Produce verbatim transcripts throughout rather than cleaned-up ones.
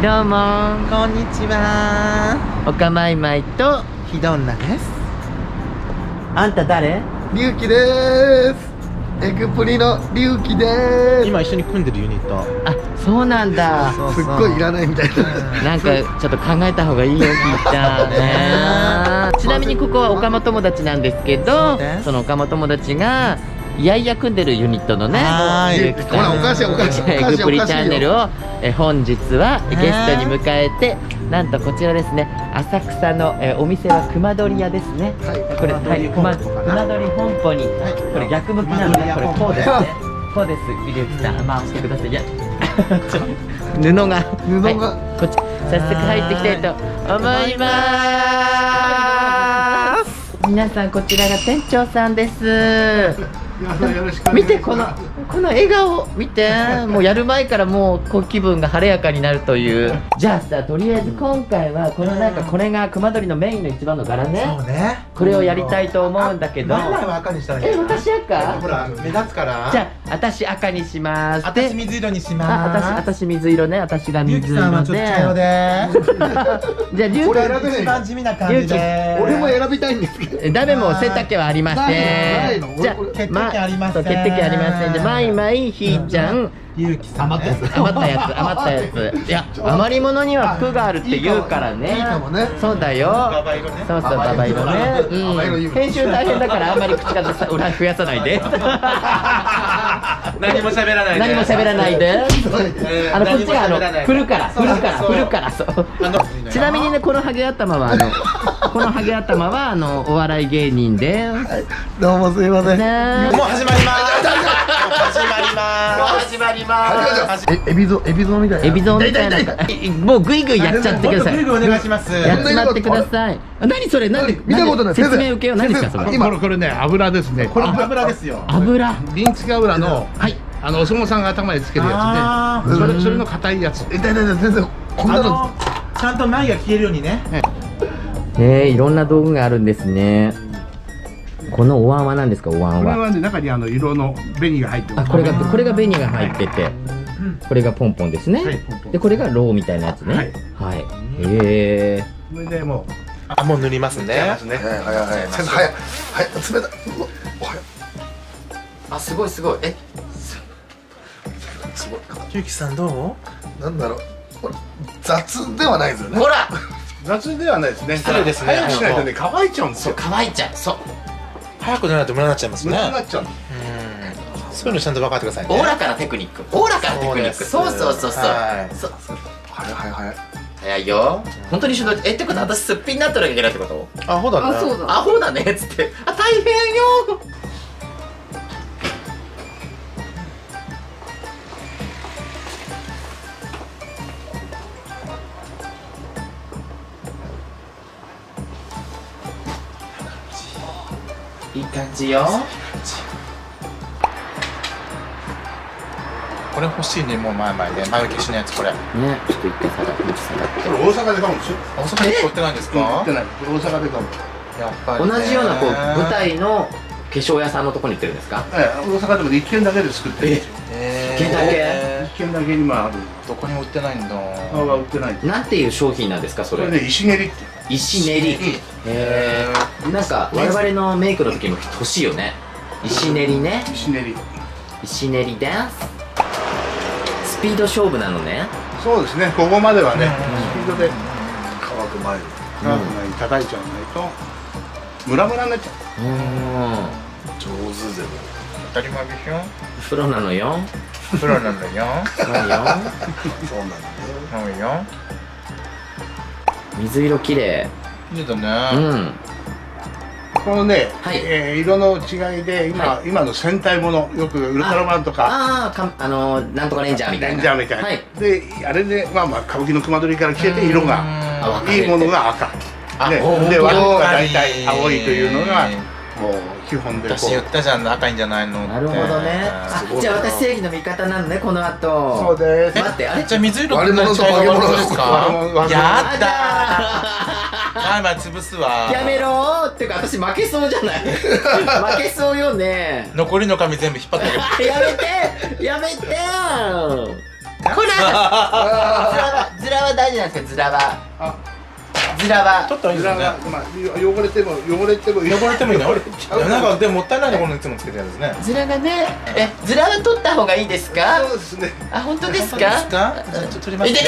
どうもこんにちは。 おかまいまいとひどんなです。 あんた誰？ りゅうきでーす。エグプリのりゅうきでーす。 今一緒に組んでるユニット。 あ、そうなんだ。 そうすっごいいらないみたいな。 なんかちょっと考えた方がいいよ、ひーちゃんね。ちなみにここは岡本友達なんですけど、その岡本友達がいやいや組んでるユニットのね、 はーいほらおかしいおかしいおエかしいグプリチおかしいよ。 ャンネルをえ本日はゲストに迎えて、なんとこちらですね、浅草のえお店は熊取屋ですね。 はいこれはい熊熊取本舗に、これ逆向きなのね、これこうですね。こうです、ゆりゆきさん、まあ押してください。いやちょ布が布がはい、こっち早速入っていきたいと思います。皆さん、こちらが店長さんです。見てこのこの笑顔見て、もうやる前からもうこう気分が晴れやかになるという。じゃあさ、とりあえず今回はこのなんかこれが熊取のメインの一番の柄ね。 そうね。 これをやりたいと思うんだけど。 何枚は赤にしたらいいえ、 の？ 私赤？ ほら目立つから。 じゃあ私赤にします。 私水色にしあ、 ます。 私私水色ね。私がりゅう水色きさんはちょっと茶色で。 で。 じゃありゅう俺選べない一番地味な感じで。 俺も選びたいんですけど。 ダメも洗濯機はありませないの。 ん。じゃあ俺決定機ありません。 そう決定機ありません。じゃあまいまいひーちゃん。 ゆうきさん。 余ったやつ。 余ったやつ余ったやつ。いや、余り物には服があるって言うからね。 いいかもね。 そうだよ。 ババ色ね。 そうそう、ババ色ね。うん。編集大変だからあんまり口数さ裏増やさないで。 何も喋らないで。 何も喋らないで。あのこっちがあの振るから振るから振るからそう。ちなみにね、このハゲ頭はあのこのハゲ頭はあのお笑い芸人で。 どうもすいません。 ね。 もう始まります。始まります。始まります。 え、エビゾエビゾみたいな。 エビゾみたいな。もうグイグイやっちゃってください。 グイグイお願いします。 やっちまってください。何それ、なんで見たことない。 説明受けよう。何ですかそれ。 今これね、油ですね。 これ油ですよ。 油。 ビンチキ油の、 はい。 あのお相撲さんが頭につけるやつね。それそれの硬いやつ。 痛い痛い痛い、全然こんなの。 ちゃんと眉が消えるようにね。 ねえ、いろんな道具があるんですね。このお椀は何ですか、お椀は。 これはね、中にあの色の紅が入ってる。 あ、これがこれが紅が入ってて、これがポンポンですね。 はいポンポンでこれがローみたいなやつね。 はいはい。へえ。 それでもうあ、もう塗りますね。 ね。 はいはいはい。先生早い早い、冷たい。うわおはよあ、すごいすごい。え、 う。すごい。 ゆうきさんどう？ なんだろう。これ雑ではないですよね。 ほら、 雑ではないですね。 失礼ですね早くしないとね、乾いちゃうんですそうよ。 乾いちゃう。そう。 早く塗らないと無駄になっちゃいますね。 無駄になっちゃう。 うん。そういうのちゃんと分かってくださいね。 おおらかなテクニック。おおらかなテクニック。そうそうそうそう。 はいそう。 早い早い早い。 早いよ。本当に一緒だ。え、ってことは私すっぴんになってなきゃいけないってこと？ あ、ほうだね。 アホだねっつって。あ、大変よ。いい感じよ。 これ欲しいね、もう前々で眉消しのやつこれ。 ね、ちょっと一回さらっとさらっこれ大阪で買うんですよ。 大阪に売ってないんです売かって？ない。大阪で買う。 やっぱりね。 同じようなこう舞台の化粧屋さんのとこに行ってるんですか？ ええ、大阪でも一軒だけで作ってるんですよ。 え一軒だけえ一軒だけにまあある。 どこにも売ってないんだ。 他は売ってない。 なんていう商品なんですかそれ？ これね、石練りって。 石練り。へえ。なんか我々のメイクの時も欲しいよね。石練りね。 石練り。 石練りダンス。スピード勝負なのね。 そうですね。ここまではね、スピードで乾く前に。 乾く前に叩いちゃわないとムラムラになっちゃう。 うん。 上手でも。 当たり前でしょ。 プロなのよ。 プロなんだよ。 そうよ。 そうなんだね。 そうよ。 水色綺麗。 いいだうね。 ん。 このね、 はいえー色の違いで今、 は今の戦隊ものよくウルトラマンとかああ、かあのー、なんとかレンジャーみたいな。 レンジャーみたいな、 はい。 であれでまあまあ歌舞伎の熊取から来てて色があいいものが赤あね本当だで枠が大体青いというのがもう基本でこ私言ったじゃん、赤いんじゃないのって。 なるほどね。あ、じゃあ私正義の味方なのね、この後。 そうです待って、あれじゃあ水色って割れ物と化け物ですですか？ 割れ物やあだー。前々潰すわ。 やめろーってか私負けそうじゃない負けそうよね残りの髪全部引っ張ってあげる。 やめてやめてーこらズラはズラは大事なんですか、ズラは。 あ、 ズラは。 ちょっといいですね。 まあ汚れても汚れても汚れてもいいの？なんかでももったいないところにいつもつけてるんですね。 ズラがね、え、ズラは取った方がいいですか？ そうですね。 あ、本当ですか？ ですか？じゃあちょっと取りますね。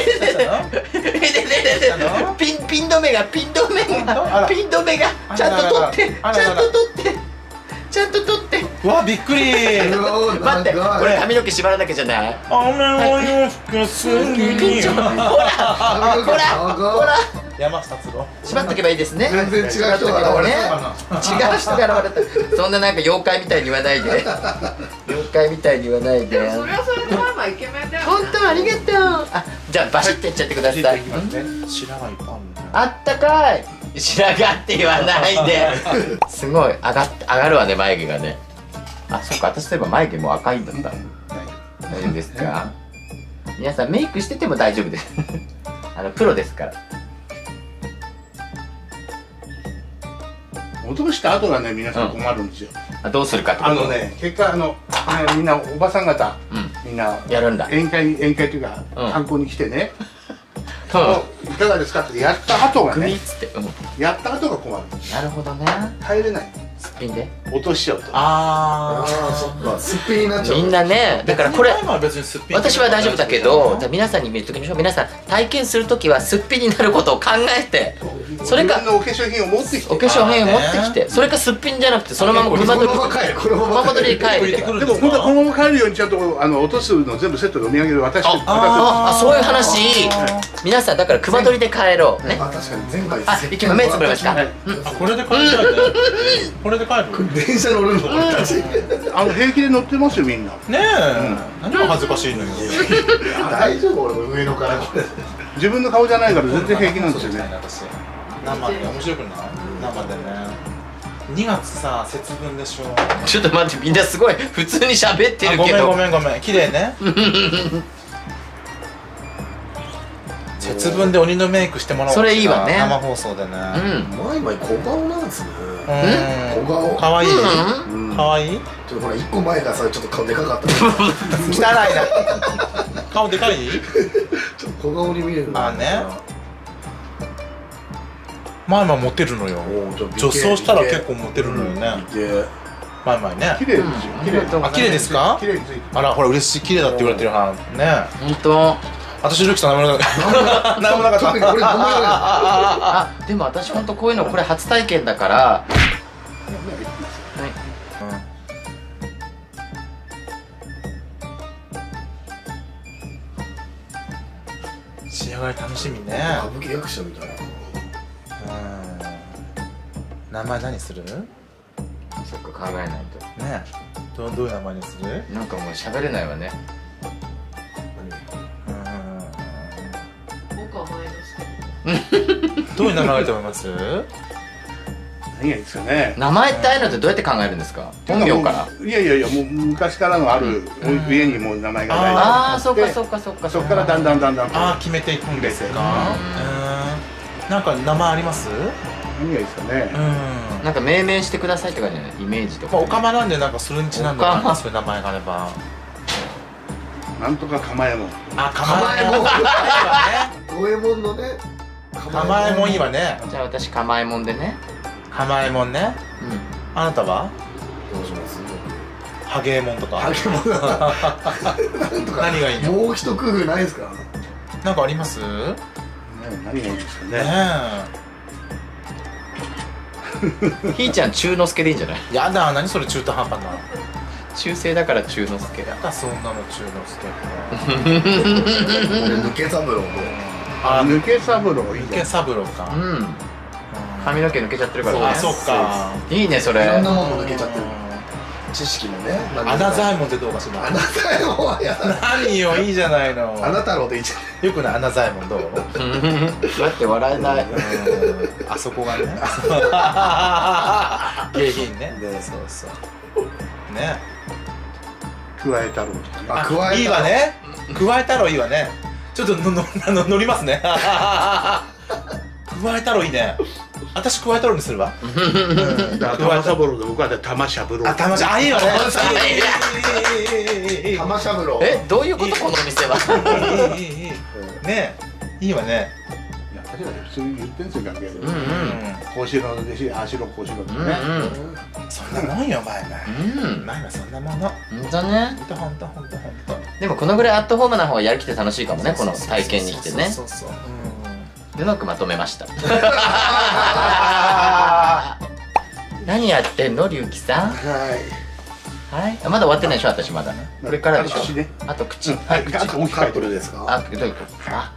ピンピン止めがピン止めがピン止めがちゃんと取ってちゃんと取ってちゃんと取って。 うわ、びっくり。 待って、これ髪の毛縛らなきゃじゃない？ 雨の洋服すぐに。 ほらほらほら。 山下達郎。 縛っとけばいいですね。 全然違う人が現れた。 違う人が現れた。そんななんか妖怪みたいに言わないで。妖怪みたいに言わないで。 それはそれでママイケメンだよ。 本当ありがとう。あ、じゃあバシッてやっちゃってください。 白がいっぱいあるね。 あったかい。白髪って言わないで。すごい上がって上がるわね、眉毛がね。あ、そっか、私といえば眉毛も赤いんだった。大丈夫ですか？皆さんメイクしてても大丈夫です。あのプロですから。 落とした後がね、皆さん困るんですよ。 あ、どうするかってこと。 あのね、結果あのみんなおばさん方、みんなやるんだ。 宴会宴会というか観光に来てね。いかがですかってやった後がね、やった後が困る。 なるほどね。 帰れない。 すっぴんで落としちゃうと。 ああ、そっか、すっぴんになっちゃう。 みんなね、だからこれ私は大丈夫だけど、皆さんに見るときに皆さん体験するときはすっぴんになることを考えて、それか自分のお化粧品を持ってきて、 お化粧品を持ってきて、それかすっぴんじゃなくてそのまま熊取り熊取りで帰る。 でも本当はこのまま帰るようにちゃんとあの落とすの全部セットでお土産で渡して。 あ、そういう話。皆さんだから熊取りで帰ろうね。 あ、確かに前回。 あ、いきま目つぶりますか。 これで帰る。これで帰る。 電車乗るの俺たち。 あの平気で乗ってますよみんな。 ねえ、何が恥ずかしいのよ。 大丈夫、俺も上野からこれ。 自分の顔じゃないから全然平気なんですよね。 生で面白くない？生でね。にがつさ、節分でしょ。 ちょっと待って、みんなすごい普通に喋ってるけど。 ごめんごめんごめん、綺麗ね。節分で鬼のメイクしてもらおう。 それいいわね。 生放送でね。 うん。前々小顔なんですね。 うん。 小顔。 可愛い。可愛い。 ちょっとほら一個前がさ、ちょっと顔でかかった。 汚いな。顔でかい？ ちょっと小顔に見える。 あね。前々モテるのよ。女装したら結構モテるのよね。前々ね。 綺麗ですよ。綺麗。 あ、綺麗ですか？ 綺麗について。 あら、ほら嬉しい、綺麗だって言われてるはんね。 本当。 私ルキさん何もなかった。何もなかった。 あ、でも私本当こういうのこれ初体験だから。 仕上がり楽しみね。 歌舞伎役者みたいな。 名前何する？ そっか、考えないとね。どどういう名前にする？ なんかもう喋れないわね。 どういう名前がいいと思います？ 何がいいですかね。 名前ってああいうのってどうやって考えるんですか？本名から？ いやいやいや、もう昔からのある家にもう名前がない。 ああ、そっかそっかそっか。 そこからだんだんだんだん。 ああ、決めていくんですか？うん。なんか名前あります？ 何がいいですかね。 うん。なんか命名してくださいって感じね。イメージとか。 おかまなんでなんかそれにちなんだそういう名前があれば。 なんとか構えも。 あ、構えも。 五右衛門のね。 構えもんいいわね。 じゃあ私構えもんでね。 構えもんね。うん。あなたは？ どうします？ ハゲーモンとか。 ハゲモン。なんとか。何がいいの？もう一工夫ないですか？ なんかあります？ね、 何がいいですかね。 ひーちゃん中之助でいいんじゃない？ やだ、何それ中途半端な。 中性だから中之助。 やだ、そんなの中之助。 俺抜け三郎も。 あ、抜け三郎いい。 抜け三郎か。 うん。髪の毛抜けちゃってるからね。 あ、そっか。 いいねそれ。 いろんなもの抜けちゃってる。知識もね。 アナザイモンってどうかしら。 アナザイモンはやだ。 何よ、いいじゃないの。 アナ太郎でいいじゃん。 よくない、アナザイモンどう？ だって笑えない。 あそこがね。下品ね。そうそう。ね。 加え太郎とかね。 あ、加えいいわね。加え太郎いいわね。ちょっとののあの乗りますね。加え太郎いいね。私加え太郎にするわ。 玉三郎で僕は玉しゃぶろう。 あ、玉しゃ、あ、いいわね。 玉しゃぶろう。 え、どういうことこのお店は？ いいいいいい。ね。 いいわね。 いや、確かに普通に言ってんすよ、楽屋で。 うんうんこうしろでし、ああしろ、こうしろってうんね。 そんなもんよ、前々。 うん前々そんなもの。 ほんとね。 ほんとほんとほんとほんと。 でもこのぐらいアットホームな方がやる気って楽しいかもね、この体験に来てね。 そうそうそう。 うまくまとめました。何やってんの、りゅうきさん。 はい。 はい。あまだ終わってないでしょ、私まだ。これからでしょ。 あと口ね。 あと口。 はい、あと大きいカップルですか？ あ、どういうことあ、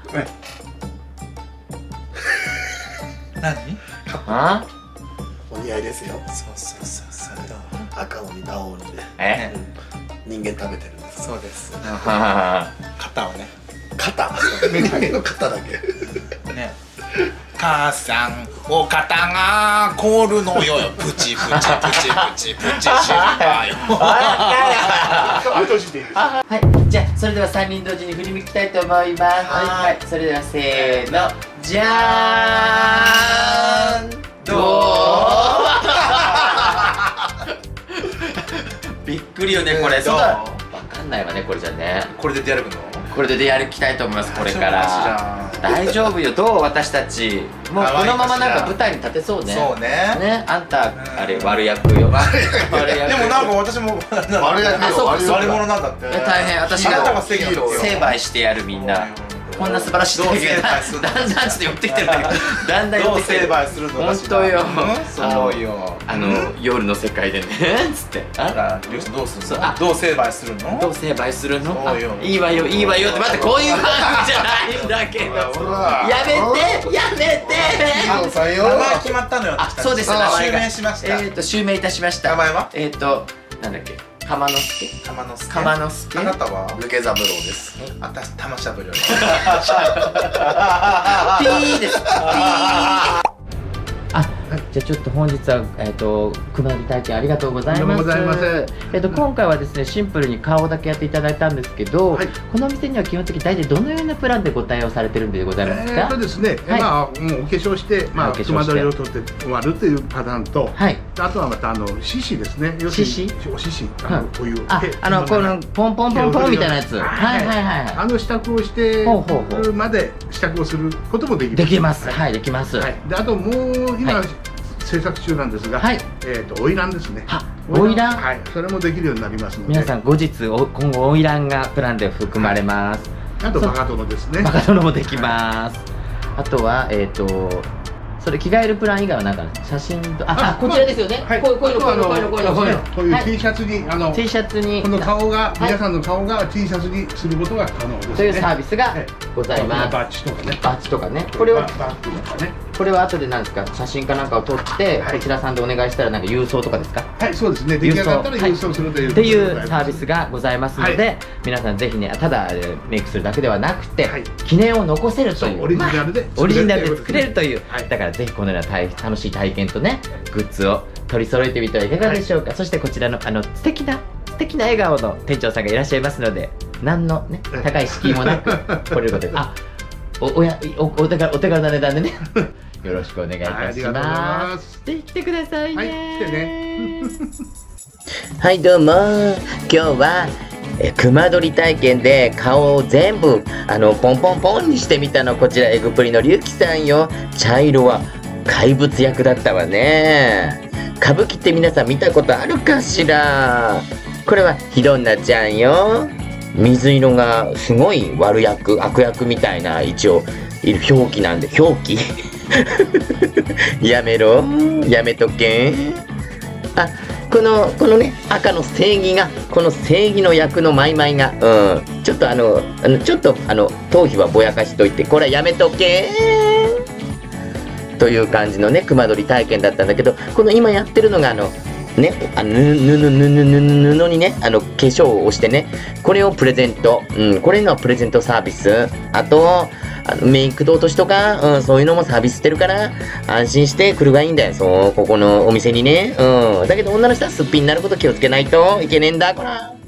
何？ あお似合いですよ。 そうそうそうそう。 赤鬼青鬼でえ人間食べてるんです。 そうです。 は肩をね。 肩。メガネの肩だけ。 ね。母さん、お肩が凍るのよ。プチプチプチプチプチシルバーよ。 後押しでいいです。 はい。じゃあ、それではさんにん同時に振り向きたいと思います。はい。それではせーの。じゃーんどうびっくりよね、これ。そうだ。わかんないわね、これじゃね。 これで出歩くの？ これで出歩きたいと思います、これから大丈夫よ。どう私たちもうこのままなんか舞台に立てそうね。 そうね。 ね、あんたあれ悪役よ。悪役でもなんか私も悪役よ。 そう悪者なんだって。 大変。私あなたがが正義なんですよ。 成敗してやる、みんな。こんな素晴らしい体験だんだんちょっと寄ってきてるんだけど、だんだん寄ってきてる。 どう成敗するのかしら。 本当よ。 そうよ。 あの夜の世界でねつってあら、りゅうさんどうするの？ そうあどう成敗するの？ どう成敗するの？ そうよあいいわよいいわよって。待って、こういう番組じゃないんだけど。 ほら。 やめてやめて。 ヒロさんよ。 名前決まったのよ。 あ、そうです。名前襲が名しました。 えっと襲名いたしました。 名前は？ えっとなんだっけ、釜之助。 玉之助。 釜之助。 あなたは？ 抜け三郎です。 私玉しゃぶり。 ピーです。ピー。あ、じゃあちょっと本日はえっと熊取体験ありがとうございます。 とんでもございません。 えっと今回はですねシンプルに顔だけやっていただいたんですけど、 はいこのお店には基本的に大体どのようなプランでご対応されてるんでございますか？ えーとですね、 はいまあもうお化粧してまあお化粧して熊取りを取って終わるというパターンと、 はい。 あとはまたあの獅子ですね。要するに獅お獅子あのこういうあ、あのこのポンポンポンポンみたいなやつ。 ははいいはいはいはあの支度をしてほうほうほうまで支度をすることもできい。 る。 できます。 はい。 はいできます。 はいであともう今、 はい制作中なんですが、 はいえっ、と花魁ですね。 は花魁はい。それもできるようになりますので。 皆さん後日お今後花魁がプランで含まれます。 あとバカ殿ですね。 バカ殿もできます。あとはえっとそれ着替えるプラン以外はなんか写真とああこちらですよね。 はい。 こういうこういうのこういうのこういうのこういうのこういうのこういうはい T シャツにあの T シャツにこの顔が、 はい皆さんの顔が T シャツにすることが可能ですね。 というサービスがはいございます。 バッジとかね。 バッジとかね。これをバッグとかね。 これは後でなんですか、写真かなんかを撮って、 はいこちらさんでお願いしたらなんか郵送とかですか？ はい、そうですね。出来上がったら郵送するというっていうことでござサービますスがございますので、 は皆さんぜひね、ただえーメイクするだけではなくて、 はい記念を残せるという、 そうオリジナルでまあオリジナルで作れるという、 はいだからぜひこのような体楽しい体験とね、グッズを取り揃えてみてはいかがでしょうか。そしてこちらのあの素敵な素敵な笑顔の店長さんがいらっしゃいますので、何のね高い敷居もなく来れることで、あ、おおやおお手軽お手軽な値段でね。よろしくお願いいたしはいありがとうございま。 ますすぜひ来てくださいね。 はい来てね。 はいどうも。今日はえ熊取り体験で顔を全部あのポンポンポンにしてみたの。こちらエグプリのりゅうきさんよ。茶色は怪物役だったわね。歌舞伎って皆さん見たことあるかしら。これはひどんなちゃんよ。水色がすごい悪役悪役みたいな一応表記なんで表記やめろやめとけ。あ、このこのね赤の正義がこの正義の役のマイマイが、うん、ちょっとあのあのちょっとあの頭皮はぼやかしといて、これはやめとけという感じのね熊取り体験だったんだけど、この今やってるのがあのね、あの布布布布布にねあの化粧をしてね、これをプレゼント、うん、これのプレゼントサービス。あとあのメイクと落としとか、うん、そういうのもサービスしてるから安心して来るがいいんだよ。そうここのお店にね、うん、だけど女の人はすっぴんになること気をつけないといけねえんだこら。